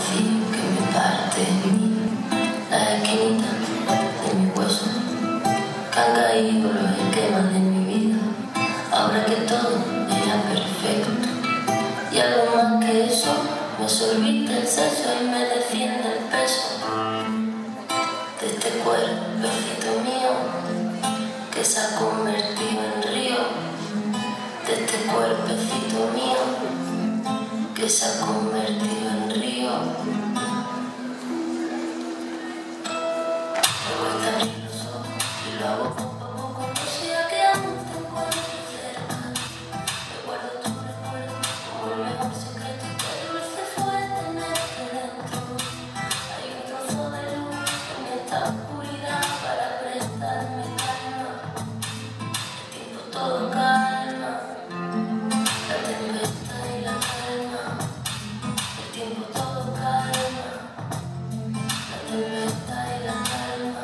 vacío que me parte en mí, las esquinitas de mi hueso, que han caído los esquemas de mi vida, ahora que todo era perfecto. Y algo más que eso, me sorbita el seso y me defiende el peso de este cuerpecito mío que se ha convertido en río, de este cuerpecito mío que se ha convertido en río. Me cuesta abrir los ojos y lo hago poco a poco, no sea que aún te encuentres cerca. Recuerdo tu recuerdo como el mejor secreto, qué dulce fue tenerte dentro. Hay un trozo de luz en esta oscuridad para prestarme calma. El tiempo todo calma, la tempestad y la calma. El tiempo todo calma, la tempestad y la calma.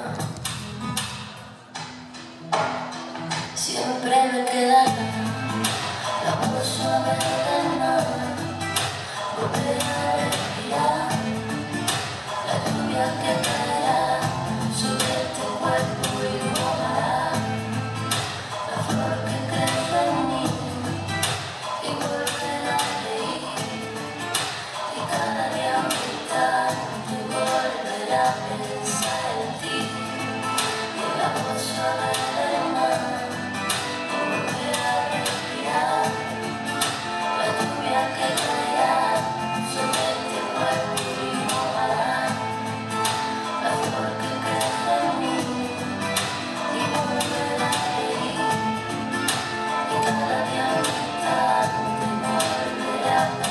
Siempre me quedará la voz suave del mar, volver a respirar, la lluvia que caerá sobre este cuerpo y mojará la flor que crece en mí y volver a reír, y cada día aumentar y volver a pensar en ti y en la voz suave del mar, volver a respirar, la lluvia que caerá sobre este cuerpo y mojará la flor que crece en mí y volver a reír, y cada día aumentar y volver a